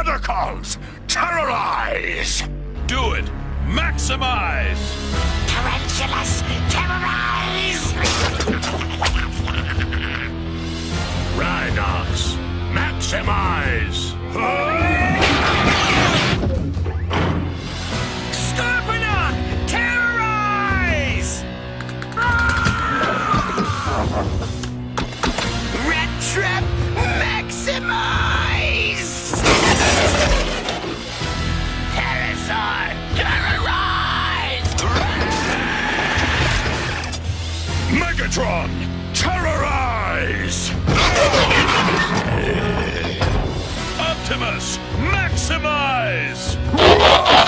Predacons, terrorize! Do it! Maximize! Tarantulas, terrorize! Rhinox, maximize! Scorponok, terrorize! Red Trap, maximize! Pterosaur, terrorize! Megatron, terrorize! Optimus, maximize!